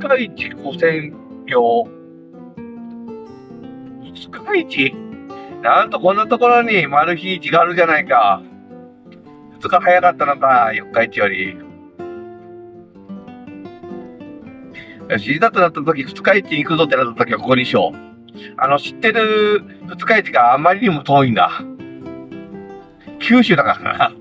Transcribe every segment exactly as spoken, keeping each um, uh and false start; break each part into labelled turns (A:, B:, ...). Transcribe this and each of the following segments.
A: 日市古戦用。二日市なんとこんなところにマル秘市があるじゃないか。二日早かったのか、四日市より。よし、いざとなった時、二日市に行くぞってなった時はここにしよう。あの、知ってる二日市があまりにも遠いんだ。九州だからな。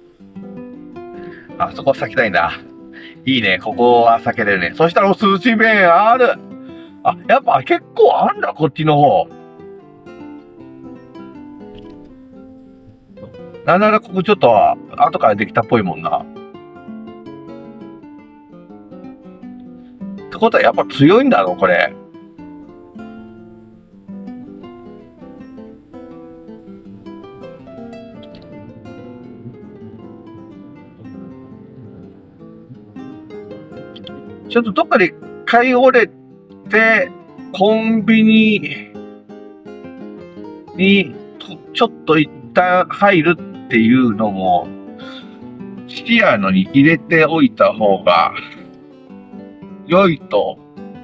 A: あそこ避けたいんだ。いいね、ここは避けれるね。そしたらお寿司麺ある。あ、やっぱ結構あんだ、こっちの方。なんならここちょっと後からできたっぽいもんな。ってことはやっぱ強いんだろ、これ。ちょっとどっかで買い折れて、コンビニにちょっと一旦入るっていうのも、視野に入れておいた方が良いと、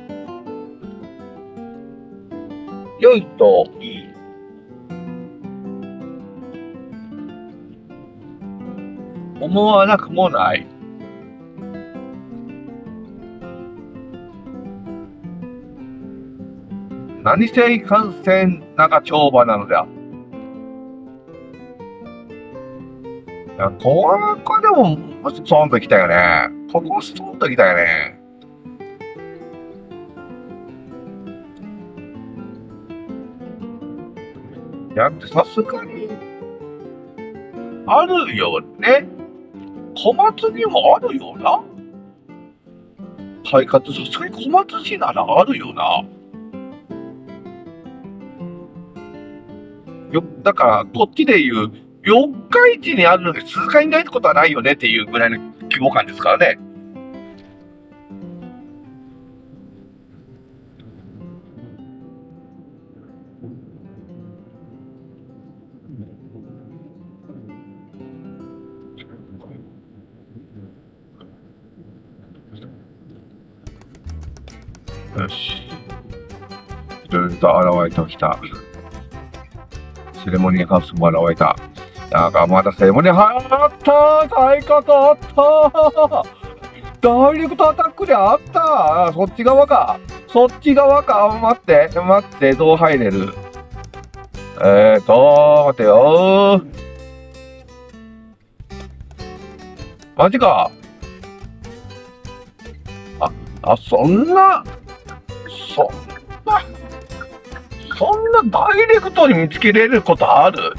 A: 良いといい。思わなくもない。何せいかんせん長丁場なのだ。いや、ここでもストーンと来たよね。ここストーンと来たよね。だってさすがにあるよね。小松にもあるよな。快活、さすがに小松市ならあるよな。よ、だから、こっちで言う、四日市にあるのに鈴鹿にないってことはないよねっていうぐらいの規模感ですからね。よし。ずっと現れてきた。セレモニーハウスも現れた。なんかまだセレモニーハウスあった大角あったダイレクトアタックであったそっち側かそっち側か待って、待って、どう入れるえーと、待てよマジかあ、あ、そんな、そんな、そんなダイレクトに見つけれることある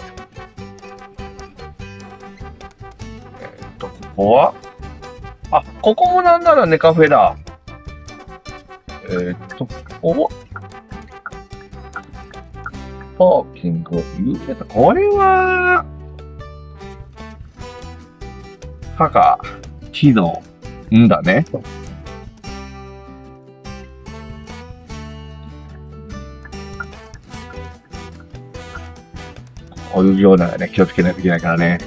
A: えっと、ここはあ、ここもなんならネカフェだ。えー、っと、ここパーキングを有名だ。これは、歯が、木の、んだね。こういうようなね、気をつけないといけないからね。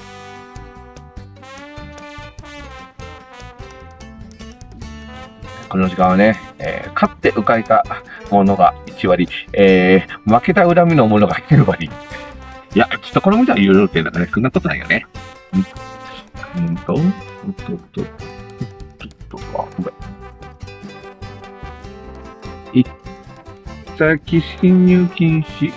A: この時間はね、えー、勝って浮かれたものがいち割、えー、負けた恨みのものがきゅう割。いや、ちょっとこのみたいに言うのってなんかね、そんなことないよね。うん、うんと、うんと、うんと、うんと、あ、ごめん。行ったき侵入禁止。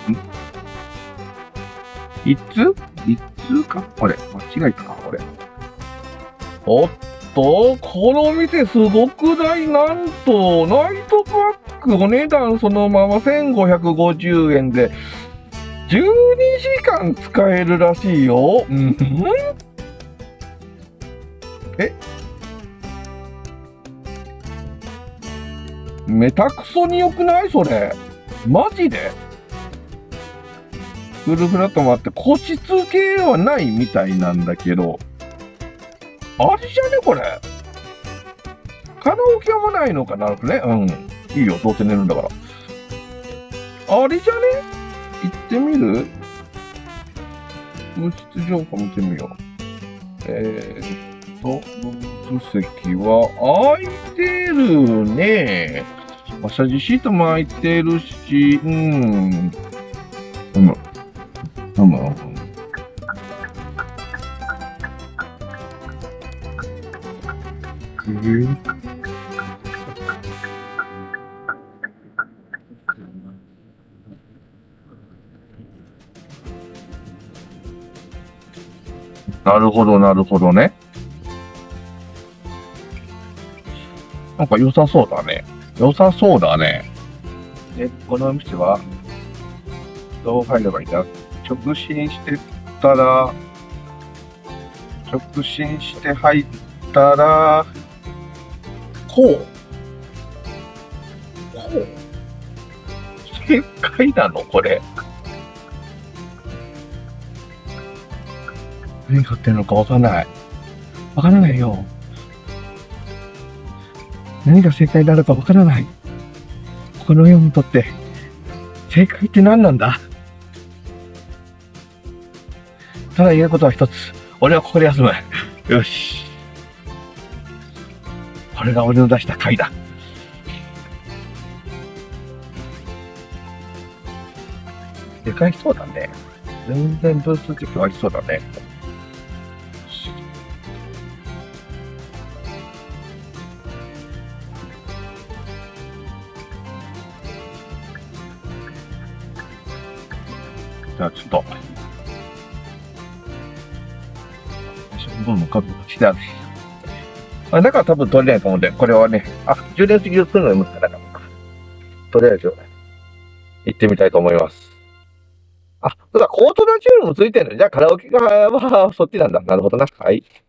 A: いついつかこれ。間違いかこれ。おっと、この店すごくない？なんと、ナイトパックお値段そのまませんごひゃくごじゅうえんで、じゅうにじかん使えるらしいよ。うん？え？めたくそに良くないそれ。マジで？フルフラットもあって、個室系はないみたいなんだけど、あれじゃねこれ。カラオケもないのかなるほどね。うん。いいよ、どうせ寝るんだから。あれじゃね行ってみる物質情報見てみよう。えーっと、物席は空いてるね。マッサージシートも空いてるし、うん。うむ。うむ。えーなるほど、なるほどね。なんか良さそうだね。良さそうだね。で、この店は、どう入ればいいんだ？直進してったら、直進して入ったら、こう。こう。正解なのこれ。何買ってるのかわかんない。わからないよ。何が正解なのかわからない。この世にとって、正解って何なんだ？ただ言えることは一つ。俺はここで休む。よし。これが俺の出した回だ。でかいそうだね。全然ブース席ありそうだね。じゃあちょっと。どんどん角度がしてある。あ、だから多分取れないと思うんで、これはね、あ、充電式をするのに難しかったから。とりあえず、行ってみたいと思います。あ、そうだ、コートラチュールもついてるの。じゃあカラオケが、まあ、そっちなんだ。なるほどな。はい。